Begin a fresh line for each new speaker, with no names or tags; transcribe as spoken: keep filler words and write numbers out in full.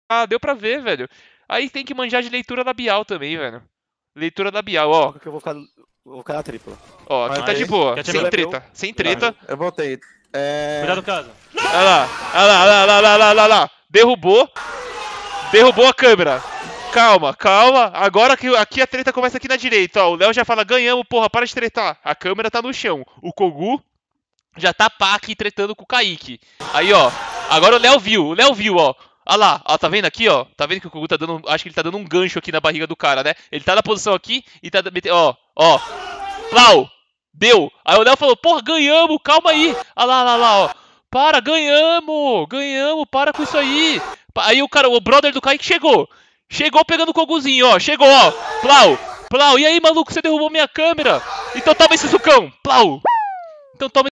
Ah, deu pra ver, velho. Aí tem que manjar de leitura labial também, velho. Leitura labial, ó.
Porque eu vou ficar, vou ficar na tripla.
Ó, aqui
Aí,
tá de boa.
quer
Sem
terminar?
treta. Sem treta.
Eu voltei. É...
Cuidado, casa.
Olha lá. Olha lá, olha lá, olha lá, olha lá, olha lá. Derrubou. Derrubou a câmera. Calma, calma. Agora que aqui a treta começa aqui na direita, ó. O Léo já fala, ganhamos, porra, para de tretar. A câmera tá no chão. O Kogu já tá pá aqui tretando com o Kaique. Aí, ó. Agora o Léo viu, o Léo viu, ó. Olha lá, ó, tá vendo aqui, ó? Tá vendo que o Kogu tá dando, acho que ele tá dando um gancho aqui na barriga do cara, né? Ele tá na posição aqui e tá, ó, ó. Plau! Deu! Aí o Léo falou, porra, ganhamos, calma aí. Olha lá, olha lá, ó. Para, ganhamos! Ganhamos, para com isso aí. Aí o cara, o brother do Kaique chegou. Chegou pegando o Koguzinho, ó. Chegou, ó. Plau! Plau! E aí, maluco, você derrubou minha câmera? Então toma esse sucão! Plau! Então toma